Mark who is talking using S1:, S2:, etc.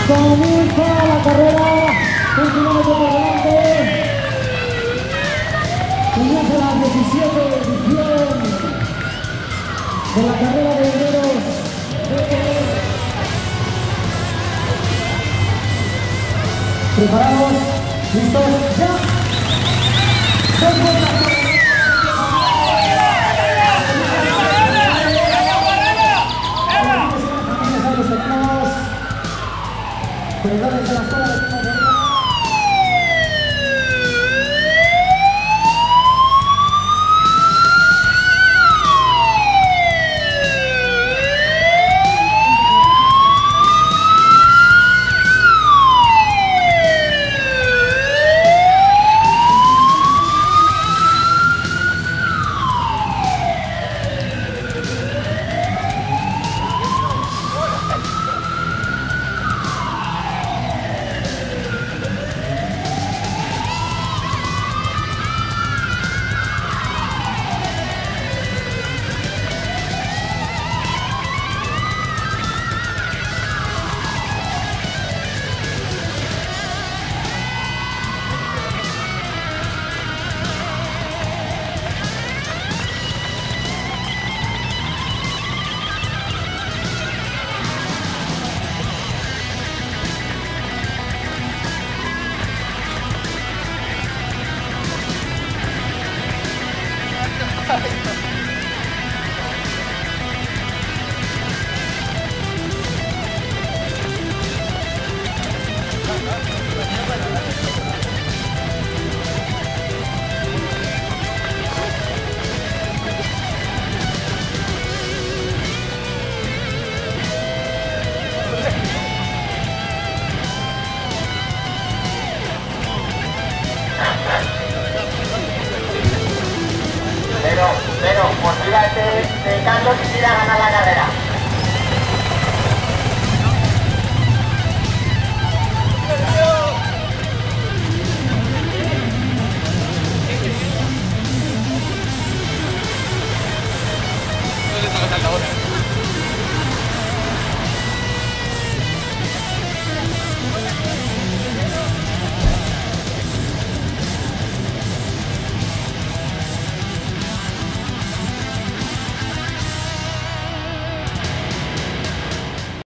S1: Comienza la carrera, un kilómetro por delante. Comienza la 17 edición de la carrera de obreros. ¿Preparados? ¿Listos? ¡Ya! Cuidades a las todas.
S2: Pero, motívate de Carlos y quiera ganar la carrera.